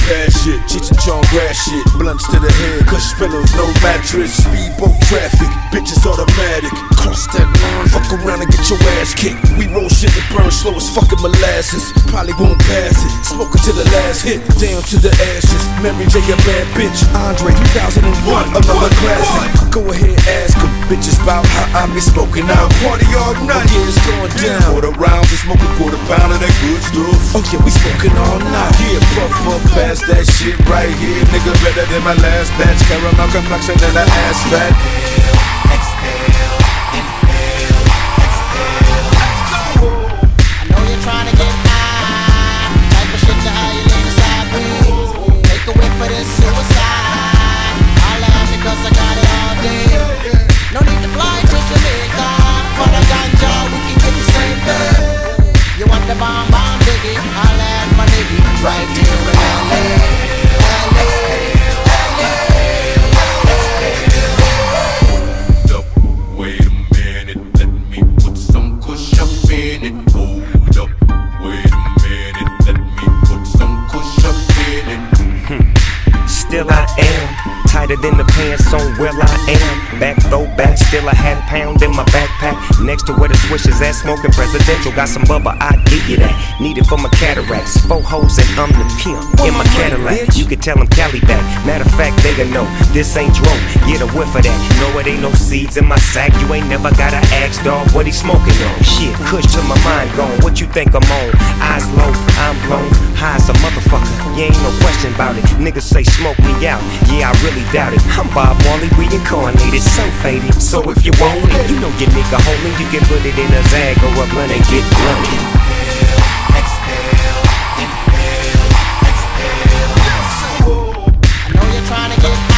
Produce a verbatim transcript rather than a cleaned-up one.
pad shit, Cheech and Chong grass shit, blunts to the head, cush pillows, no mattress, speedboat traffic, bitches automatic, cross that line, fuck around and get your ass kicked. We roll shit that burn slow as fucking molasses, probably won't pass it, smoking to the last hit, down to the ashes. Mary J a bad bitch, Andre two thousand one, another classic. Go ahead, ask them bitches about how I be smoking out. Party all night, yeah, it's going down. Quarter rounds and smoke a quarter pound of that good stuff. Oh yeah, we smoking all night. Yeah, puff puff past that shit right here, nigga, better than my last batch. Caramel complexion and an ass fat. Exhale, inhale, exhale. I know you're trying to get high, type of shit to how you lean sideways. Take a whiff for this suicide. I'll laugh because I got it all day. No need to fly to Jamaica for the ganja, we can get the same thing. You want the bomb bomb biggie? I'll add my nigga right here in L A. L A, L A, Hold up, wait a minute, let me put some kush up in it. Hold up, wait a minute, let me put some kush up in it. Still I am tighter than the pants on where I am. Back throwback, still a half pound in my backpack. Next to where the swish is at, smoking presidential. Got some bubba, I give you that. Need it for my cataracts. Four hoes and I'm the pimp in my Cadillac. You can tell them Cali back. Matter of fact, they gon' know this ain't dro. Get a whiff of that. No, it ain't no seeds in my sack. You ain't never gotta ask, dog, what he smoking on. Shit, kush to my mind gone. What you think I'm on? Eyes low, I'm blown. High as a motherfucker. You ain't no question about it. Niggas say smoke me out. Yeah, I really doubt it. I'm Bob Marley, reincarnated, so faded. So if you want it, you know your nigga homie, you can put it in a zag or a blunt and get blunted. exhale, inhale, exhale. I know you're trying to get